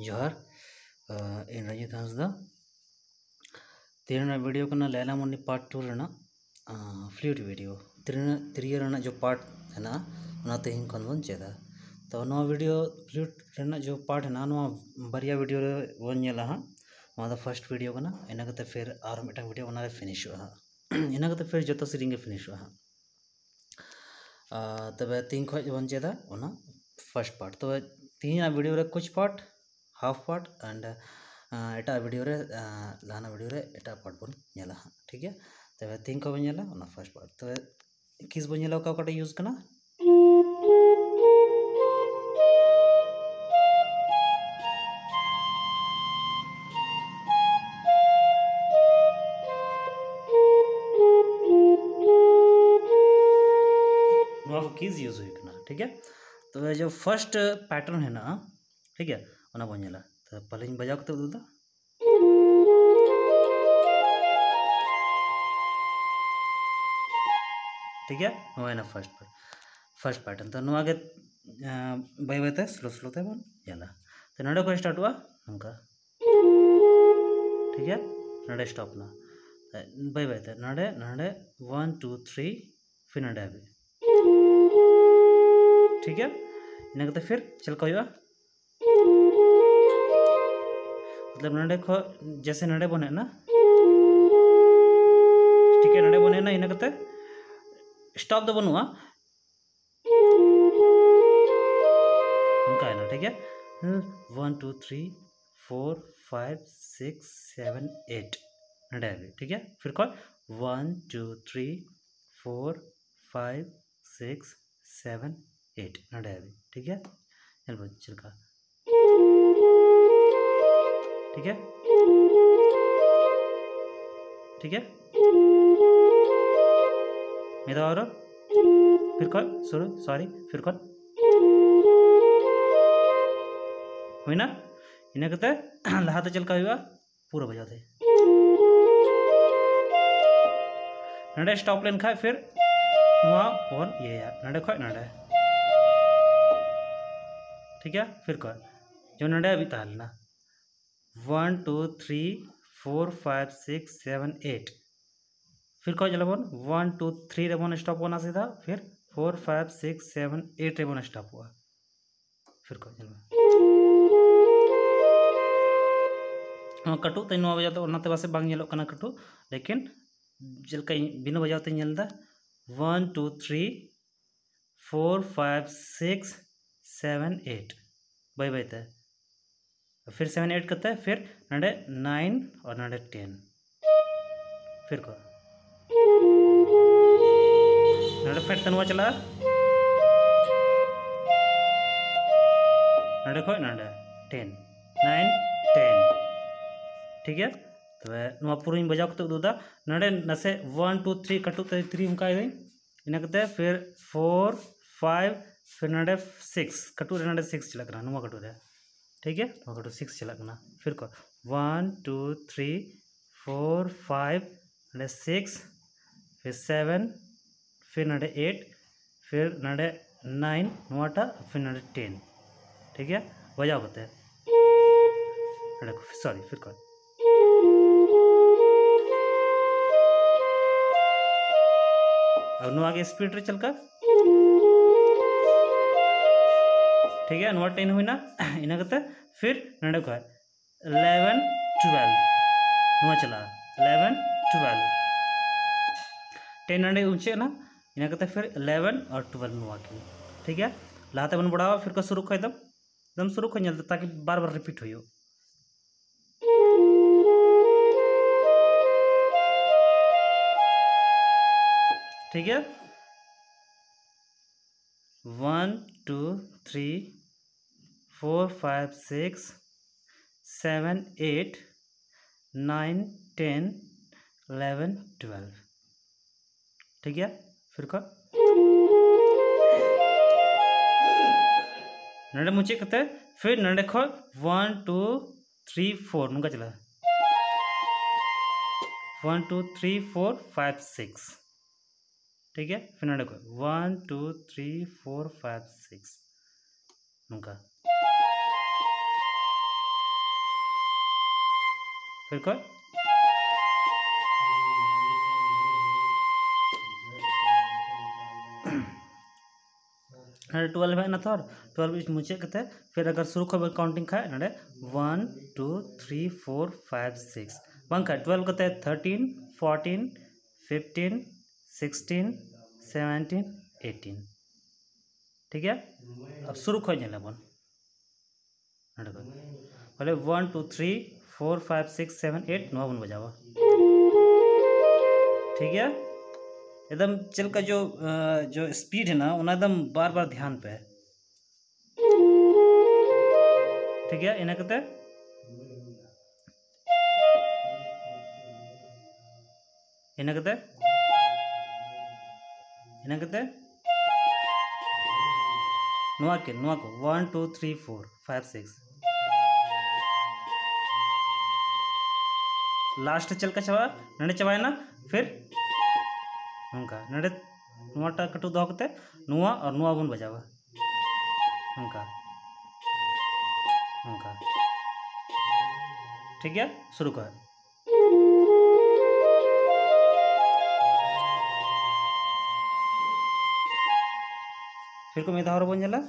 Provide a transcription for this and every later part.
जोहार इन रंजीत हांसदा तेरना वीडियो करना लैला मुन्नी पार्ट 2 रेना फ्लूट वीडियो त्रिय रेना जो पार्ट है ना उना तेहिं खन बन चेदा तो नवा वीडियो फ्लूट रेना जो पार्ट है ना नवा बारिया वीडियो रे वन नेला हां नवा दा फर्स्ट वीडियो कना इना कते फिर आर मिटा वीडियो बना रे फिनिश हुआ इना कते फिर जतो सीरिंग गे फिनिश हुआ तबे तीन खज बन चेदा उना फर्स्ट पार्ट तो तीन वीडियो रे कुछ पार्ट हाफ पार्ट एंड एटा वीडियो रे लाना वीडियो रे एटा पार्ट बन नेला हां ठीक है तबे तीन को बन नेला उना फर्स्ट पार्ट तबे किस बन नेला का कटा यूज करना कीज यूज हुई करना ठीक है तो जो फर्स्ट पैटर्न है ना ठीक है उना बन नेला तो पहले बजाओ कते उदुदा ठीक है नोए ना फर्स्ट पैटर्न तो नोआ के बाय बाय स्लो स्लो ते बन नेला तो नडे को स्टार्ट हुआ नंका ठीक है नडे स्टॉप ना बाय बाय ते नडे नडे 1 2 3 फिर नडे अभी ठीक है इना कते फिर चलका हुआ मतलब नडे को जैसे नडे बने ना ठीक है नडे बने ना इना कते स्टॉप दो बनुआ उनका है ना ठीक है 1 2 3 4 5 6 7 8 नडे अभी ठीक है फिर कौन 1 2 3 4 5 6 7 8 नडे अभी ठीक है चल चलका ठीक है ठीक है मेरा और फिर कौन सॉरी फिर कौन हुई ना इना कते लहाते चलका हुआ पूरा बजाते नडे स्टॉप लेन खा फिर नुआ और ये यार नडे खो नडे ठीक है फिर कौन जो नडे अभी तालना 1 2 3 4 5 6 7 8 फिर कौन चलबन 1 2 3 रे बन स्टॉप होना सीधा फिर 4 5 6 7 8 रे बन स्टॉप हुआ फिर कौन चलबन कटु तै नवा बजाते ओनाते बासे बांग नेलो कना कटु लेकिन जलका बिना बजाते नेलदा 1 2 3 4 5 6 7 8 बाय बाय ते फिर 7 8 करते फिर नडे 9 और नडे 10 फिर को नडे फिर तनवा चला नडे को नडे 10 9 10 ठीक है तो नुआ पूरी बजाव कते दुदा नडे नसे 1 2 3 कटु ते 3 उनका आई इना कते फिर 4 5 फिर नडे 6 कटु रे नडे 6 चला कना नुआ कटु रे ठीक है नुआ कटु 6 चला कना फिर को 1 2 3 4 5 नडे 6 फिर 7 फिर नडे 8 फिर नडे 9 नुआटा फिर नडे 10 ठीक है बजाओ कते नडे सॉरी फिर को अब नुआ के स्पीड रे चलका ठीक है नुआ 10 हुई ना इना कते फिर नडे को 11 12 नुआ चला 11 12 10 नडे ऊंचे ना इना कते फिर 11 और 12 नुआ की ठीक है लाते बन बढ़ावा फिर को शुरू कर एकदम शुरू कर नेल ताकि बार बार रिपीट होयो ठीक है 1 2 3 4 5 6 7 8 9 10 11 12 ठीक है फिर को नडे मुचे कते फिर नडे खो 1 2 3 4 नुका चला 1 2 3 4 5 6 ठीक है फिर नडे को 1 2 3 4 5 6 नुका फिर को 12 है ना थोर 12 इस मुचे कते फिर अगर शुरू खो काउंटिंग खाए नडे 1 2 3 4 5 6 बंका 12 कते 13 14 15 16 17 18 ठीक है। अब शुरू खो नेला बन नडे बोले 1 2 3 4 5 6 7 8 9 बन बजावा ठीक है। एकदम चल का जो स्पीड है ना उना एकदम बार बार ध्यान पे ठीक है। इना कते नुआ को 1 2 3 4 5 6 लास्ट चल का चबा नडे चबाय ना फिर उनका नडे नुआटा कटु दो कते नुआ और नुआ बन बजावा उनका उनका ठीक है। शुरू कर फिर को मेधा और बन जाला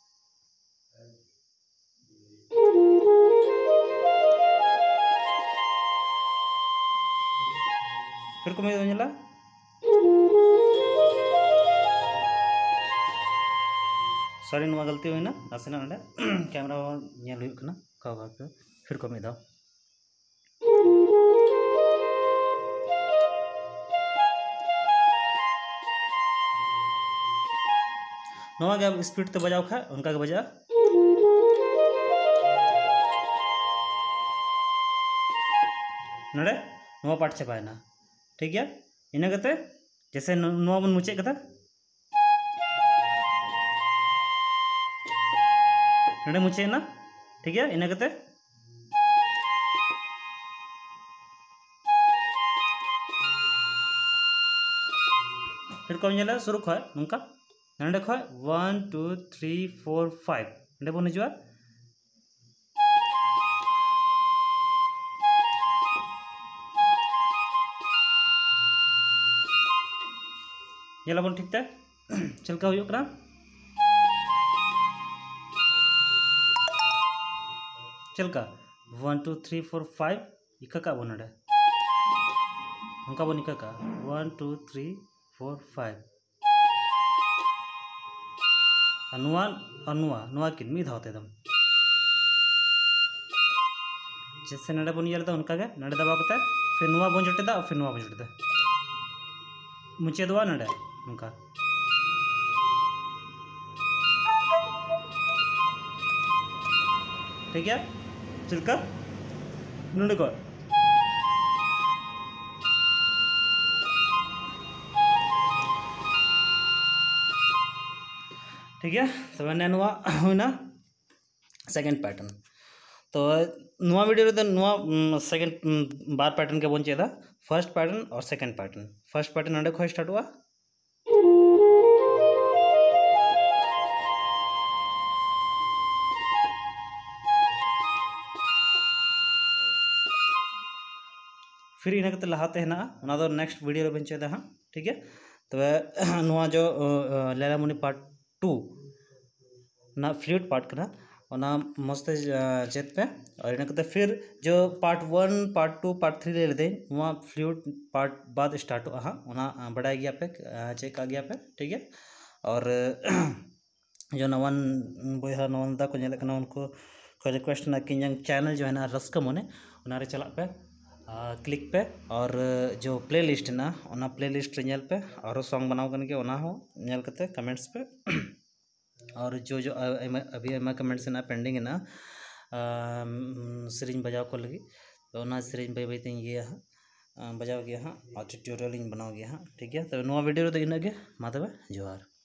फिर को मेधा बन जाला सॉरी नुआ गलती हुई ना नासेना नडे कैमरा नेल हुई कना का फिर को मेधा नवा के अब स्पीड तो बजाओ खा उनका के बजा नडे नवा पाठ चबाय ना ठीक है। इना कते जैसे नवा बन मुचे कथा नडे मुचे ना ठीक है। इना कते फिर कौन जला शुरू खो नंका नंडे खो 1 2 3 4 5 नंडे बन हिजुआ जला बन ठीक ते चलका हुई करा चलका 1 2 3 4 5 इका का बन नंडे उनका बन इका का 1 2 3 4 5 अनुआ अनुआ नुआ किन मी धावते दम जैसे नडे बन येलता उनका के नडे दबा कते फिर नुआ बन जुटे दा फिर नुआ बन जुटे मुचे दवा नडे उनका ठीक है। चिलका नडे को ठीक है। तो मैंने नुआ हुना सेकंड पैटर्न तो नुआ वीडियो रे नुआ सेकंड बार पैटर्न के बन चेदा फर्स्ट पैटर्न और सेकंड पैटर्न फर्स्ट पैटर्न नडे खो स्टार्ट हुआ फिर इना कते लहाते है ना उना दो नेक्स्ट वीडियो रे बन चेदा हां ठीक है। तो नुआ जो लैला मुनि पार्ट 2 ना फ्लूट पार्ट करना ओना मस्त चेत पे और इना कते फिर जो पार्ट 1 पार्ट 2 पार्ट 3 ले लेते वहाँ फ्लूट पार्ट बाद स्टार्ट हुआ हाँ ओना बड़ा गया पे चेक आ गया पे ठीक है। और जो नवन बोहा नवनदा को नेले कना उनको को रिक्वेस्ट ना कि चैनल जो है ना रस्क मोने उनारे चला पे क्लिक पे और जो प्ले लिस्ट ना ओना प्ले लिस्ट नेल पे और सॉन्ग बनाओ कन के ओना हो नेल कते कमेंट्स पे और जो जो अभी अमा कमेंट्स ना पेंडिंग है ना सीरीज बजाओ को लगी तो ना सीरीज बै बै तीन गया बजाओ गया हाँ और ट्यूटोरियल बनाओ गया हाँ ठीक है। तो नुआ वीडियो तो इना गे मा तबे जोहार।